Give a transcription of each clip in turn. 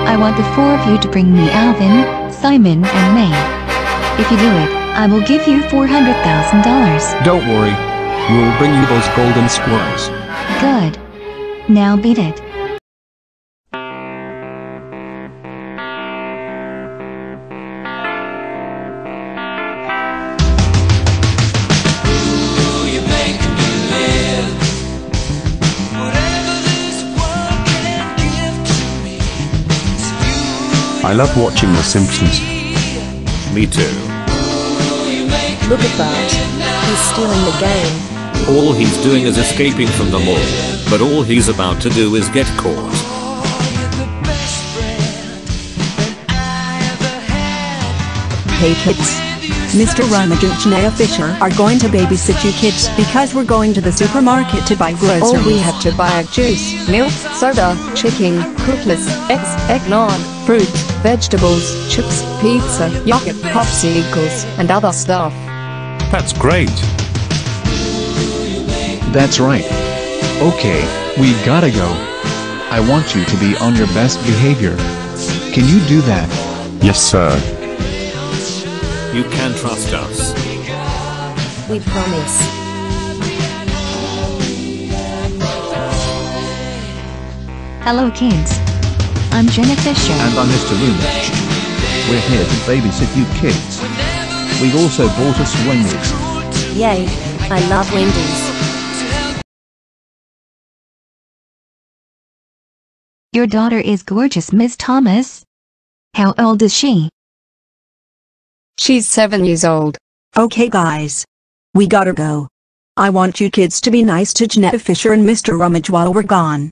I want the four of you to bring me Alvin, Simon, and May. If you do it, I will give you $400,000. Don't worry. We'll bring you those golden squirrels. Good. Now beat it. I love watching The Simpsons. Me too. Look at that. He's stealing the game. All he's doing is escaping from the mall, but all he's about to do is get caught. Hey kids. Mr. Rumage and Jenna Fischer are going to babysit you kids because we're going to the supermarket to buy groceries. Oh, we have to buy juice, milk, soda, chicken, cookies, eggs, eggnog, fruit, vegetables, chips, pizza, yogurt, popsicles, and other stuff. That's great. That's right. Okay, we gotta go. I want you to be on your best behavior. Can you do that? Yes, sir. You can trust us. We promise. Hello kids. I'm Jenna Fischer. And I'm Mr. Rumage. We're here to babysit you kids. We've also bought us Wendy's. Yay, I love Wendy's. Your daughter is gorgeous, Miss Thomas. How old is she? She's 7 years old. Okay guys. We gotta go. I want you kids to be nice to Jenna Fischer and Mr. Rumage while we're gone.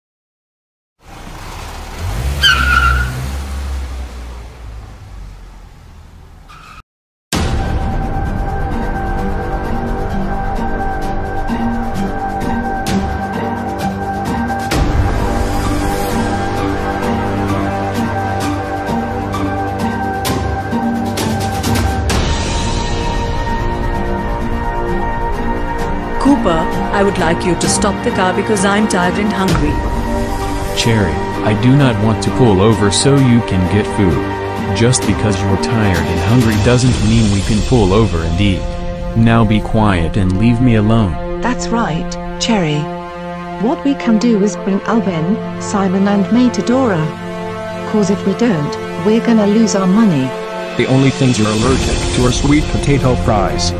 Cooper, I would like you to stop the car because I'm tired and hungry. Cherry, I do not want to pull over so you can get food. Just because you're tired and hungry doesn't mean we can pull over and eat. Now be quiet and leave me alone. That's right, Cherry. What we can do is bring Alvin, Simon and May to Dora. Cause if we don't, we're gonna lose our money. The only things you're allergic to are sweet potato fries.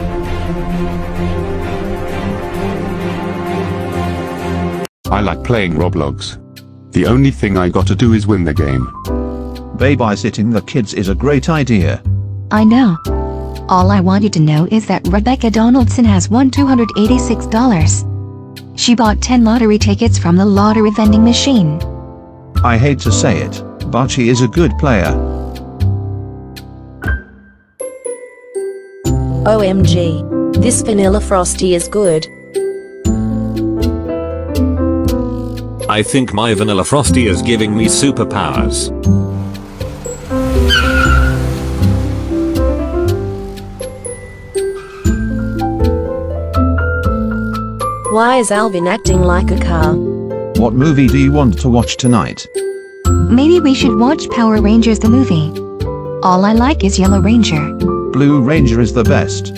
I like playing Roblox. The only thing I gotta do is win the game. Babysitting the kids is a great idea. I know. All I want you to know is that Rebecca Donaldson has won $286. She bought 10 lottery tickets from the lottery vending machine. I hate to say it, but she is a good player. OMG. This vanilla frosty is good. I think my vanilla frosty is giving me superpowers. Why is Alvin acting like a car? What movie do you want to watch tonight? Maybe we should watch Power Rangers the movie. All I like is Yellow Ranger. Blue Ranger is the best.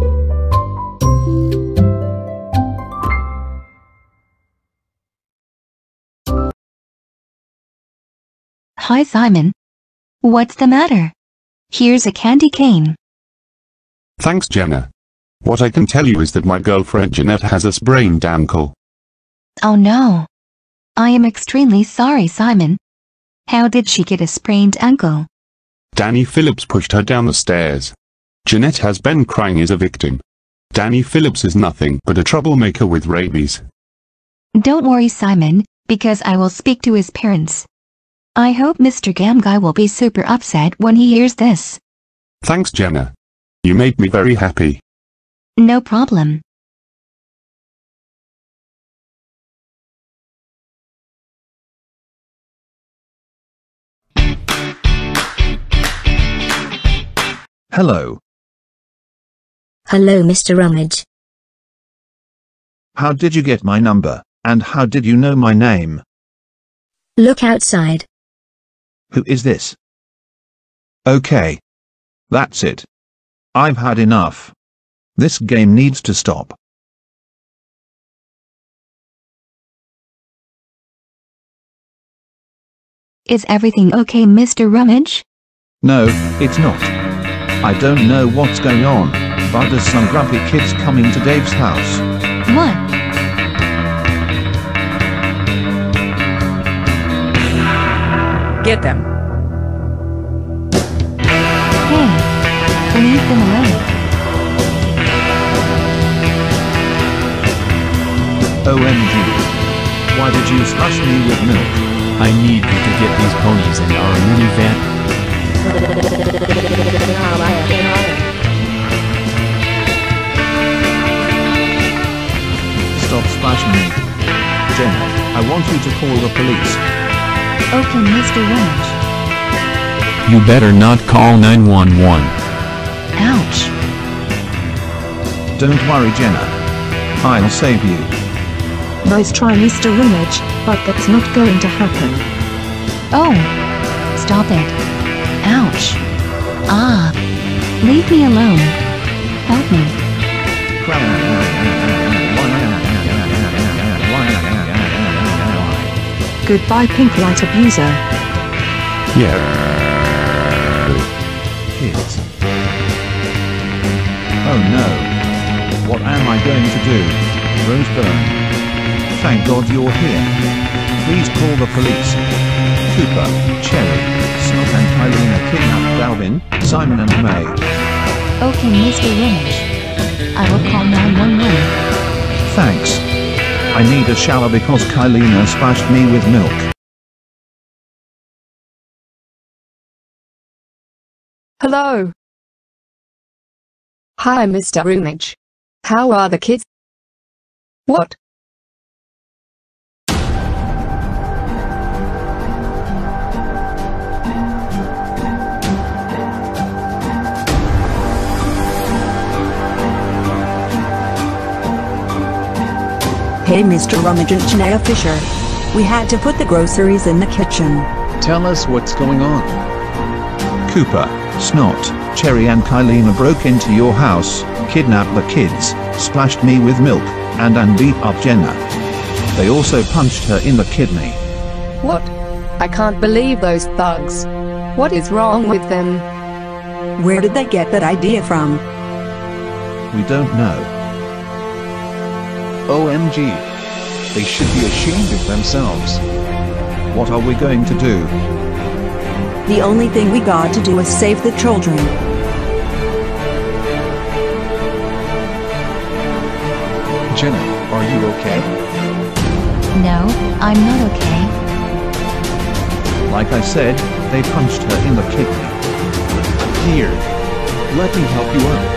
Hi Simon. What's the matter? Here's a candy cane. Thanks, Jenna. What I can tell you is that my girlfriend Jeanette has a sprained ankle. Oh no. I am extremely sorry, Simon. How did she get a sprained ankle? Danny Phillips pushed her down the stairs. Jeanette has been crying as a victim. Danny Phillips is nothing but a troublemaker with rabies. Don't worry, Simon, because I will speak to his parents. I hope Mr. Gamguy will be super upset when he hears this. Thanks, Jenna. You made me very happy. No problem. Hello. Hello, Mr. Rumage. How did you get my number, and how did you know my name? Look outside. Who is this? Okay. That's it. I've had enough. This game needs to stop. Is everything okay, Mr. Rumage? No, it's not. I don't know what's going on, but there's some grumpy kids coming to Dave's house. What? Get them. Hey, leave them alone. OMG. Why did you splash me with milk? I need you to get these ponies in our minivan. Stop splashing me. Jenna, I want you to call the police. Okay, Mr. Rumage. You better not call 911. Ouch. Don't worry, Jenna. I'll save you. Nice try, Mr. Rumage, but that's not going to happen. Oh. Stop it. Ouch. Ah. Leave me alone. Help me. Goodbye, pink light abuser. Yeah. Kids. Oh no. What am I going to do? Roseburn. Thank God you're here. Please call the police. Cooper, Cherry, Snot and Kailina kidnapped Alvin, Simon and May. Okay, Mr. Rumage. I will call 911. Thanks. I need a shower because Kailina splashed me with milk. Hello. Hi, Mr. Rumage. How are the kids? What? Hey, Mr. Rumage and Jenna Fischer. We had to put the groceries in the kitchen. Tell us what's going on. Cooper, Snot, Cherry and Kailina broke into your house, kidnapped the kids, splashed me with milk, and beat up Jenna. They also punched her in the kidney. What? I can't believe those thugs. What is wrong with them? Where did they get that idea from? We don't know. OMG. They should be ashamed of themselves. What are we going to do? The only thing we got to do is save the children. Jenna, are you okay? No, I'm not okay. Like I said, they punched her in the kidney. Here. Let me help you out.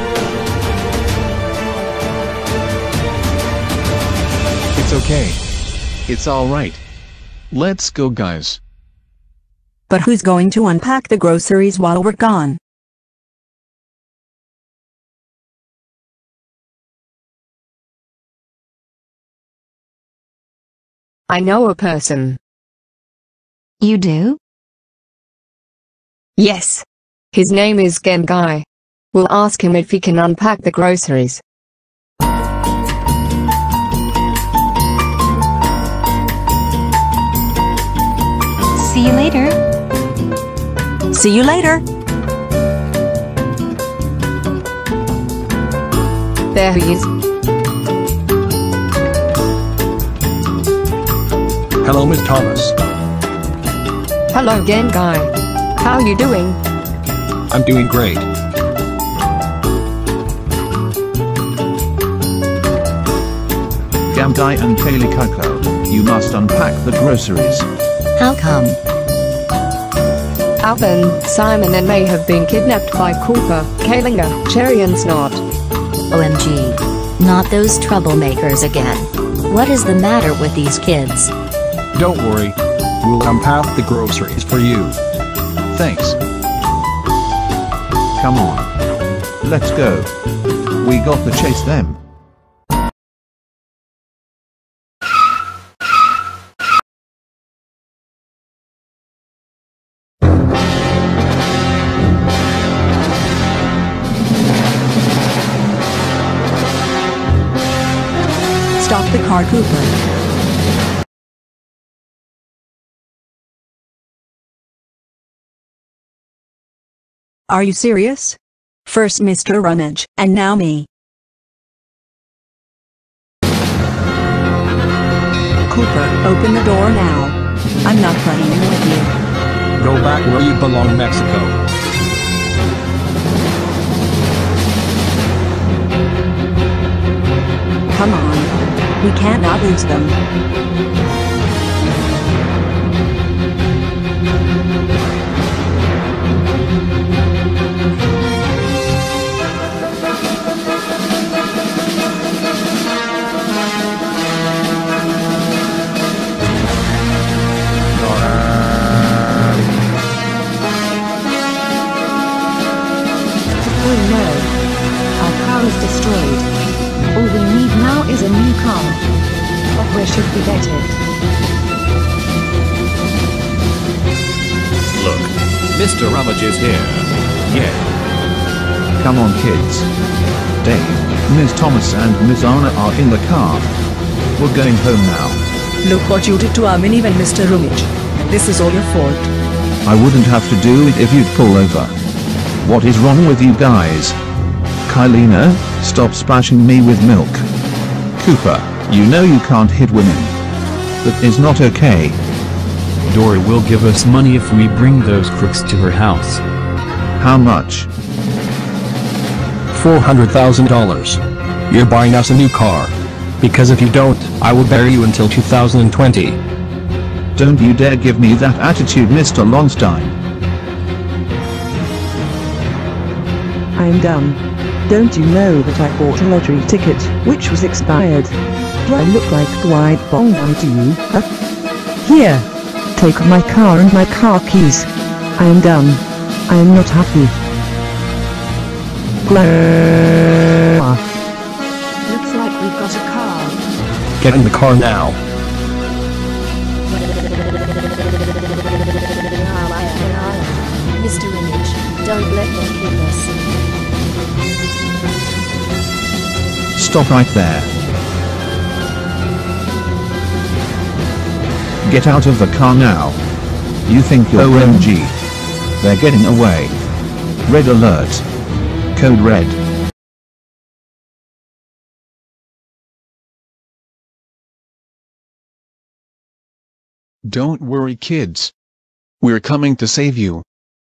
It's okay. It's alright. Let's go, guys. But who's going to unpack the groceries while we're gone? I know a person. You do? Yes. His name is Guy. We'll ask him if he can unpack the groceries. See you later. See you later. There he is. Hello, Miss Thomas. Hello again, Guy. How you doing? I'm doing great. Guy and Kailina, you must unpack the groceries. How come? Alvin, Simon and May have been kidnapped by Cooper, Kailina, Cherry and Snot. OMG. Not those troublemakers again. What is the matter with these kids? Don't worry. We'll unpack the groceries for you. Thanks. Come on. Let's go. We got to chase them. Stop the car, Cooper. Are you serious? First Mr. Rumage, and now me. Cooper, open the door now. I'm not playing with you. Go back where you belong, Mexico. Come on. We can't not lose them. Oh no. Our car is destroyed. All we need now is a new car. But where should we get it? Look, Mr. Rumage is here. Yeah. Come on, kids. Dave, Ms. Thomas and Ms. Anna are in the car. We're going home now. Look what you did to our minivan, Mr. Rumage. This is all your fault. I wouldn't have to do it if you'd pull over. What is wrong with you guys? Kailina, stop splashing me with milk. Cooper, you know you can't hit women. That is not okay. Dora will give us money if we bring those crooks to her house. How much? $400,000. You're buying us a new car. Because if you don't, I will bury you until 2020. Don't you dare give me that attitude, Mr. Lonstein. I'm done. Don't you know that I bought a lottery ticket, which was expired? Do I look like a white bong boy to you, huh? Here! Take my car and my car keys. I am done. I am not happy. Looks like we've got a car. Get in the car now. Mr. Rumage, don't let them keep us. Stop right there. Get out of the car now. You think you're OMG. They're getting away. Red alert. Code red. Don't worry, kids. We're coming to save you.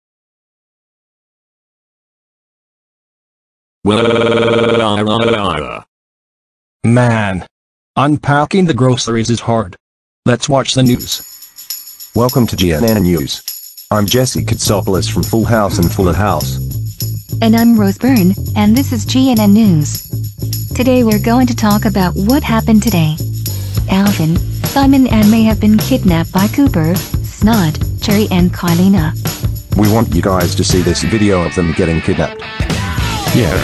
Man. Unpacking the groceries is hard. Let's watch the news. Welcome to GNN News. I'm Jesse Katsopoulos from Full House and Fuller House. And I'm Rose Byrne, and this is GNN News. Today we're going to talk about what happened today. Alvin, Simon and May have been kidnapped by Cooper, Snot, Cherry and Kailina. We want you guys to see this video of them getting kidnapped. Yeah.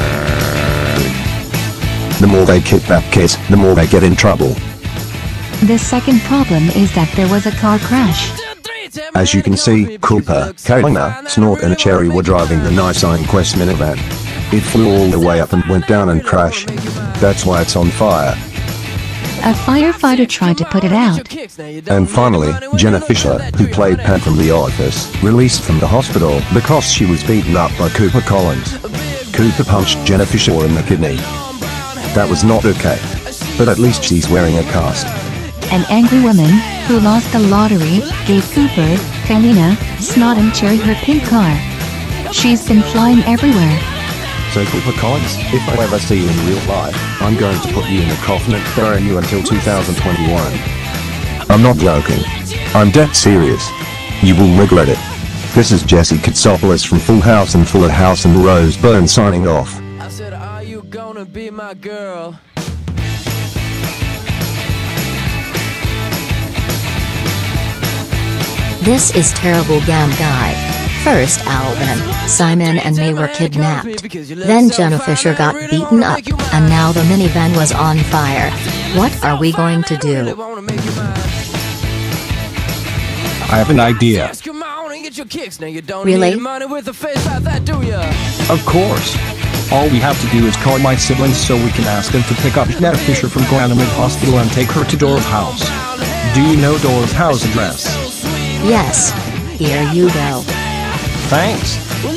The more they kidnap kids, the more they get in trouble. The second problem is that there was a car crash. As you can see, Cooper, Kailina, Snot and Cherry were driving the Nissan Quest minivan. It flew all the way up and went down and crashed. That's why it's on fire. A firefighter tried to put it out. And finally, Jenna Fischer, who played Pam from The Office, released from the hospital because she was beaten up by Cooper Collins. Cooper punched Jenna Fischer in the kidney. That was not okay. But at least she's wearing a cast. An angry woman, who lost the lottery, gave Cooper, Kailina, Snot and Cherry her pink car. She's been flying everywhere. So Cooper Collins, if I ever see you in real life, I'm going to put you in a coffin and bury you until 2021. I'm not joking. I'm dead serious. You will regret it. This is Jesse Katsopoulos from Full House and Fuller House and Rose Byrne signing off. I said, are you gonna be my girl? This is Terrible Gam Guy. First Alvin, Simon and May were kidnapped. Then Jenna Fischer got beaten up, and now the minivan was on fire. What are we going to do? I have an idea. Really? Of course. All we have to do is call my siblings so we can ask them to pick up Jenna Fischer from GoAnimate Hospital and take her to Dora's house. Do you know Dora's house address? Yes. Here you go. Thanks.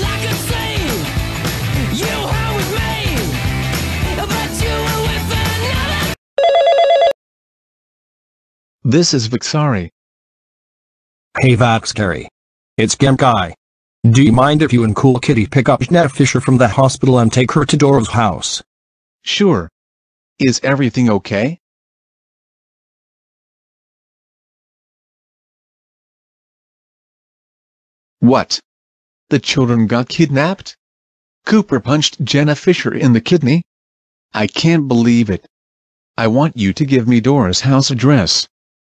This is Vixari. Hey Vaxcary. It's Game Guy. Do you mind if you and Cool Kitty pick up Jenna Fischer from the hospital and take her to Dora's house? Sure. Is everything okay? What? The children got kidnapped? Cooper punched Jenna Fischer in the kidney? I can't believe it. I want you to give me Dora's house address.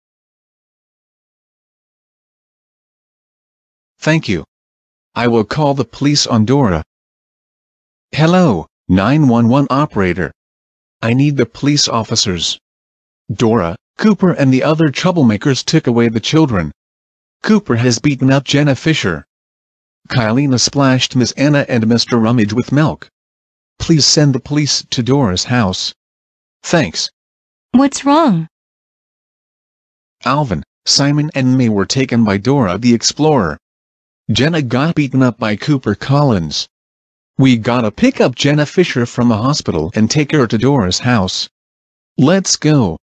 Thank you. I will call the police on Dora. Hello, 911 operator. I need the police officers. Dora, Cooper and the other troublemakers took away the children. Cooper has beaten up Jenna Fischer. Kailina splashed Miss Anna and Mr. Rumage with milk. Please send the police to Dora's house. Thanks. What's wrong? Alvin, Simon and May were taken by Dora the Explorer. Jenna got beaten up by Cooper Collins. We gotta pick up Jenna Fischer from the hospital and take her to Dora's house. Let's go.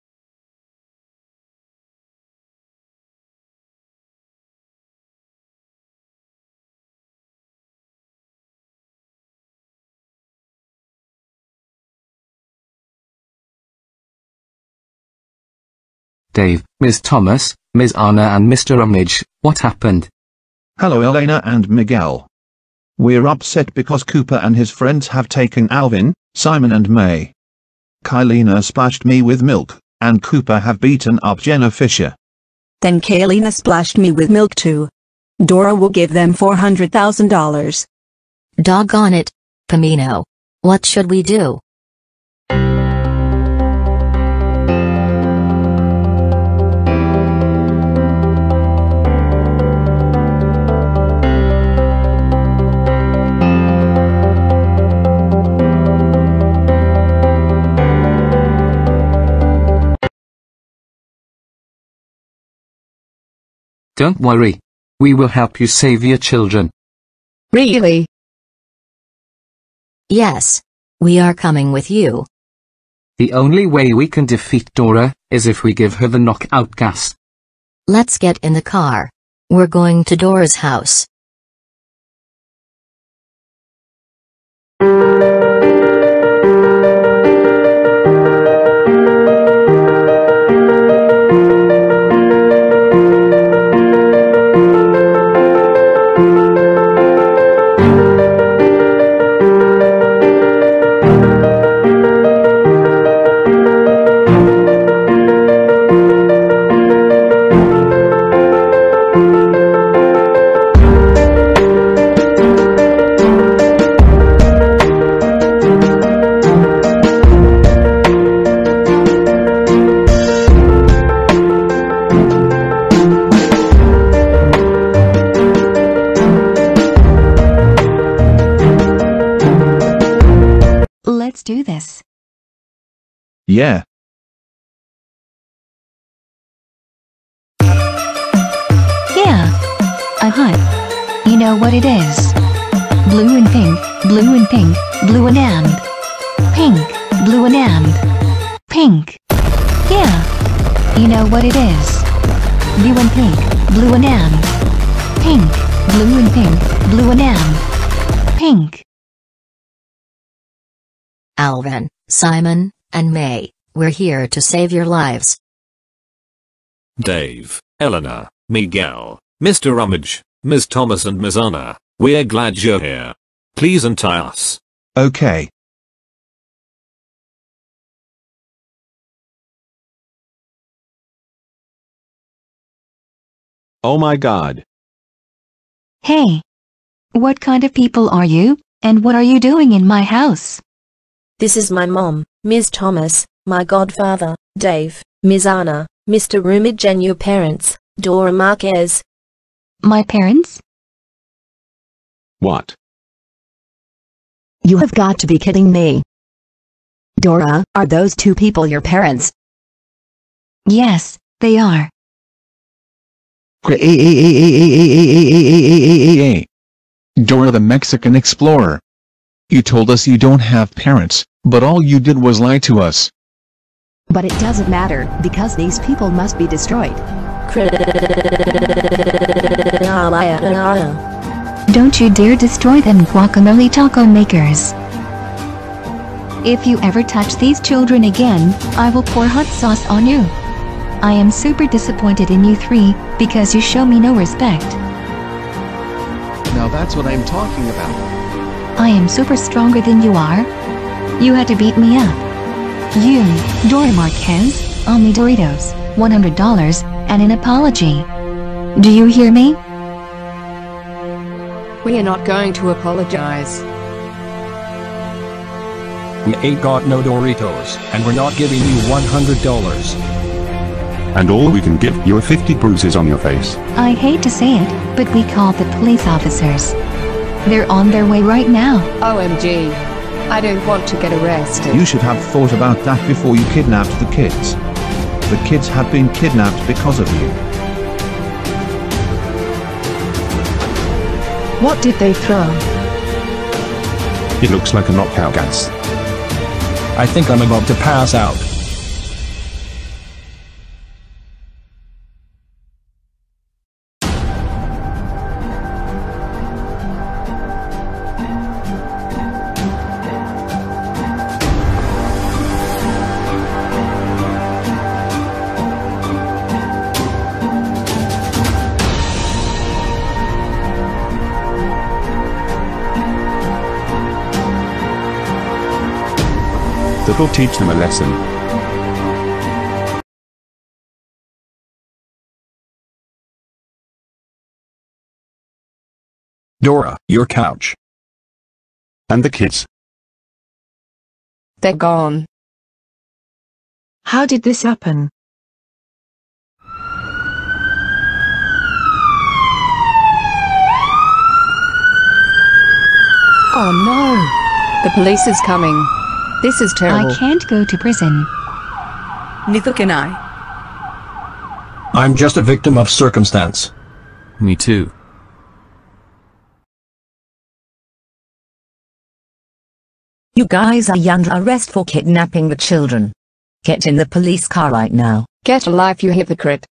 Dave, Ms. Thomas, Ms. Anna and Mr. Rumage, what happened? Hello Elena and Miguel. We're upset because Cooper and his friends have taken Alvin, Simon and May. Kailina splashed me with milk, and Cooper have beaten up Jenna Fischer. Then Kailina splashed me with milk too. Dora will give them $400,000. Doggone it, Pamino. What should we do? Don't worry. We will help you save your children. Really? Yes. We are coming with you. The only way we can defeat Dora is if we give her the knockout gas. Let's get in the car. We're going to Dora's house. Let's do this. Yeah. Yeah. You know what it is. Blue and pink, blue and pink, blue and amb. Pink, blue and amb. Pink. Yeah. You know what it is. Blue and pink, blue and amb. Pink, blue and pink, blue and amb. Pink. Alvin, Simon, and May, we're here to save your lives. Dave, Eleanor, Miguel, Mr. Rumage, Ms. Thomas and Ms. Anna, we're glad you're here. Please untie us. Okay. Oh my god. Hey. What kind of people are you, and what are you doing in my house? This is my mom, Ms. Thomas, my godfather, Dave, Ms. Anna, Mr. Rumage and your parents, Dora Marquez. My parents? What? You have got to be kidding me. Dora, are those two people your parents? Yes, they are. Dora the Mexican explorer. You told us you don't have parents, but all you did was lie to us. But it doesn't matter, because these people must be destroyed. Don't you dare destroy them, guacamole taco makers. If you ever touch these children again, I will pour hot sauce on you. I am super disappointed in you three, because you show me no respect. Now that's what I'm talking about. I am super stronger than you are. You had to beat me up. You, Dora Marquez, owe me Doritos, $100, and an apology. Do you hear me? We are not going to apologize. We ain't got no Doritos, and we're not giving you $100. And all we can give you are 50 bruises on your face. I hate to say it, but we called the police officers. They're on their way right now. OMG. I don't want to get arrested. You should have thought about that before you kidnapped the kids. The kids have been kidnapped because of you. What did they throw? It looks like a knockout gas. I think I'm about to pass out. That'll teach them a lesson. Dora, your couch. And the kids. They're gone. How did this happen? Oh no! The police is coming. This is terrible. I can't go to prison. Neither can I. I'm just a victim of circumstance. Me too. You guys are under arrest for kidnapping the children. Get in the police car right now. Get a life, you hypocrite.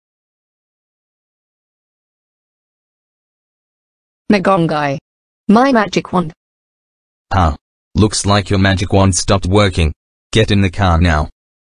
Nagongai. My magic wand. Ah. Looks like your magic wand stopped working. Get in the car now.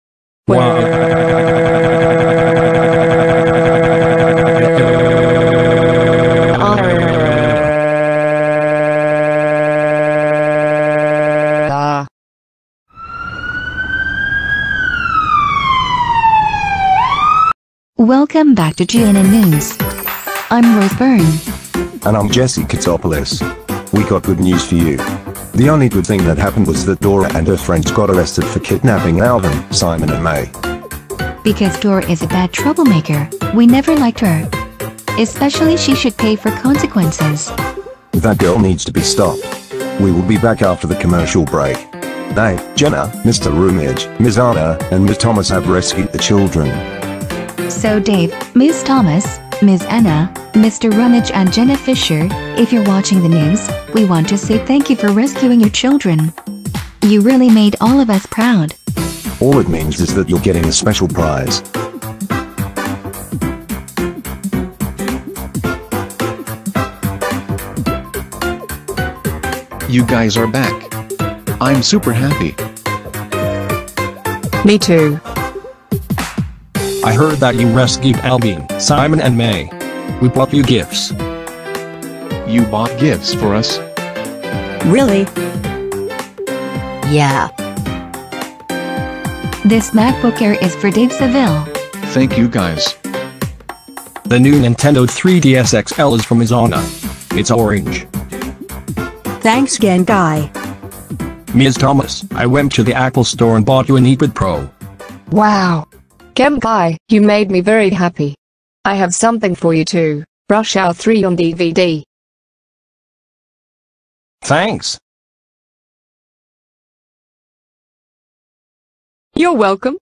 Welcome back to GNN News. I'm Rose Byrne. And I'm Jesse Katopoulos. We got good news for you. The only good thing that happened was that Dora and her friends got arrested for kidnapping Alvin, Simon and May. Because Dora is a bad troublemaker, we never liked her. Especially she should pay for consequences. That girl needs to be stopped. We will be back after the commercial break. They, Jenna, Mr. Rumage, Ms. Anna, and Ms. Thomas have rescued the children. So Dave, Ms. Thomas, Ms. Anna, Mr. Rumage and Jenna Fischer, if you're watching the news, we want to say thank you for rescuing your children. You really made all of us proud. All it means is that you're getting a special prize. You guys are back. I'm super happy. Me too. I heard that you rescued Alvin, Simon and May. We bought you gifts. You bought gifts for us? Really? Yeah. This MacBook Air is for Dave Seville. Thank you guys. The new Nintendo 3DS XL is from Ms. Anna. It's orange. Thanks again, Guy. Ms. Thomas, I went to the Apple store and bought you an iPad Pro. Wow. Guy, you made me very happy. I have something for you too. Rush Hour 3 on DVD. Thanks. You're welcome.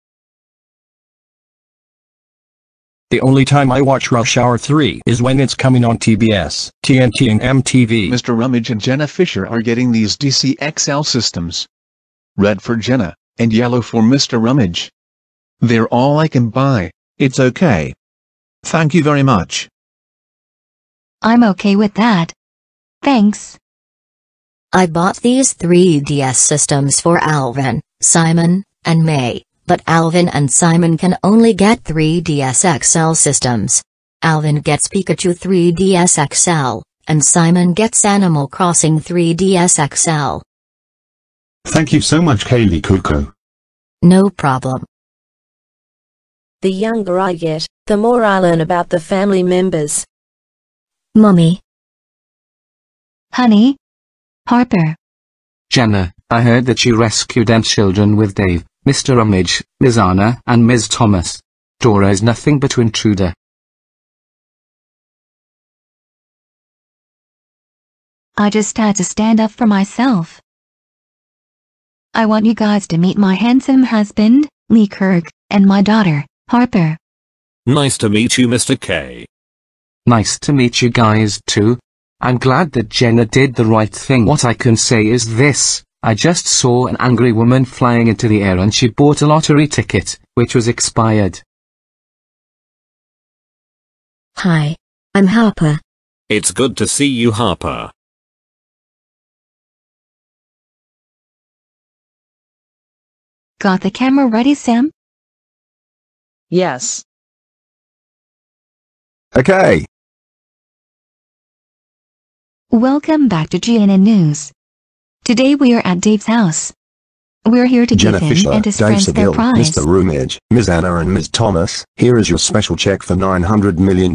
The only time I watch Rush Hour 3 is when it's coming on TBS, TNT and MTV. Mr. Rumage and Jenna Fischer are getting these DC XL systems. Red for Jenna, and yellow for Mr. Rumage. They're all I can buy. It's okay. Thank you very much. I'm okay with that. Thanks. I bought these 3DS systems for Alvin, Simon, and May, but Alvin and Simon can only get 3DS XL systems. Alvin gets Pikachu 3DS XL, and Simon gets Animal Crossing 3DS XL. Thank you so much, Kaylee Cuckoo. No problem. The younger I get, the more I learn about the family members. Mummy. Honey. Harper. Jenna, I heard that you rescued them children with Dave, Mr. Rumage, Ms. Anna, and Ms. Thomas. Dora is nothing but an intruder. I just had to stand up for myself. I want you guys to meet my handsome husband, Lee Kirk, and my daughter, Harper. Nice to meet you, Mr. K. Nice to meet you guys too. I'm glad that Jenna did the right thing. What I can say is this, I just saw an angry woman flying into the air and she bought a lottery ticket, which was expired. Hi. I'm Harper. It's good to see you, Harper. Got the camera ready, Sam? Yes. Okay. Welcome back to GNN News. Today we are at Dave's house. We're here to Jenna give him Fischer, and his Dave friends their Seville, prize. Mr. Rumage, Ms. Anna and Ms. Thomas, here is your special check for $900 million.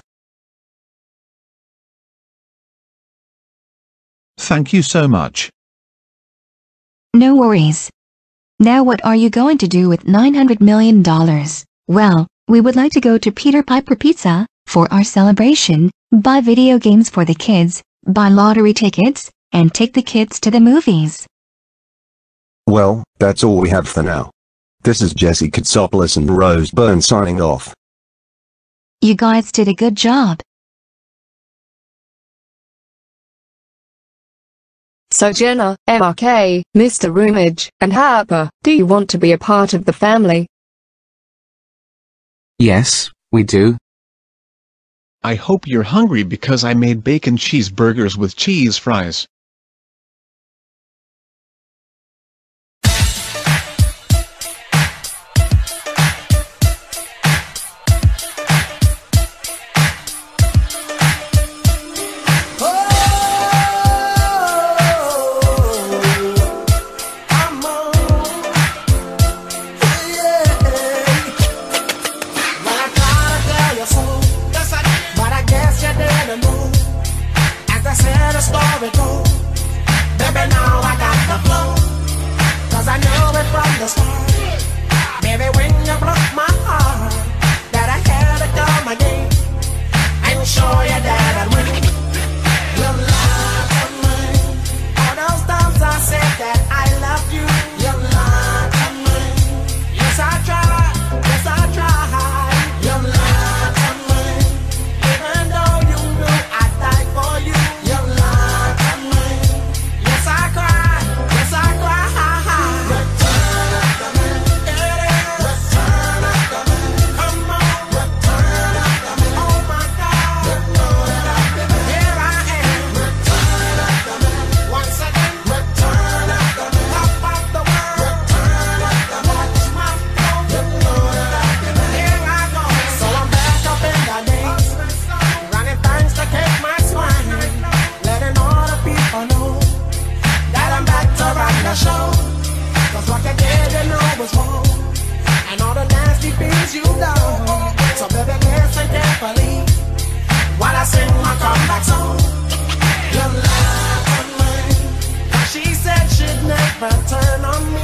Thank you so much. No worries. Now what are you going to do with $900 million? Well, we would like to go to Peter Piper Pizza for our celebration, buy video games for the kids, buy lottery tickets, and take the kids to the movies. Well, that's all we have for now. This is Jesse Katsopoulos and Rose Byrne signing off. You guys did a good job. So Jenna, MRK, Mr. Rumage, and Harper, do you want to be a part of the family? Yes, we do. I hope you're hungry because I made bacon cheeseburgers with cheese fries. She said she'd never turn on me.